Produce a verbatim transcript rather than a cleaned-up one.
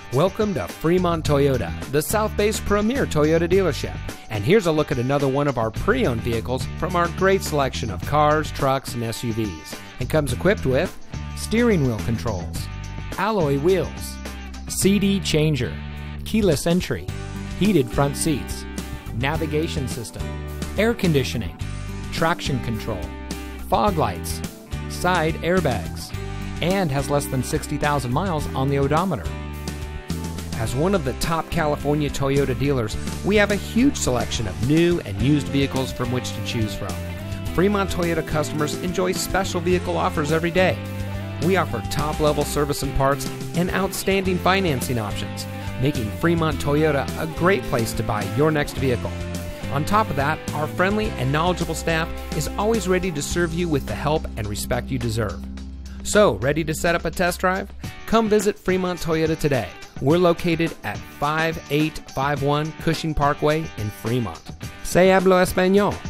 Welcome to Fremont Toyota, the South Bay's premier Toyota dealership. And here's a look at another one of our pre-owned vehicles from our great selection of cars, trucks, and S U Vs. And comes equipped with steering wheel controls, alloy wheels, C D changer, keyless entry, heated front seats, navigation system, air conditioning, traction control, fog lights, side airbags, and has less than sixty thousand miles on the odometer. As one of the top California Toyota dealers, we have a huge selection of new and used vehicles from which to choose from. Fremont Toyota customers enjoy special vehicle offers every day. We offer top-level service and parts and outstanding financing options, making Fremont Toyota a great place to buy your next vehicle. On top of that, our friendly and knowledgeable staff is always ready to serve you with the help and respect you deserve. So, ready to set up a test drive? Come visit Fremont Toyota today. We're located at five eight five one Cushing Parkway in Fremont. Se hablo español.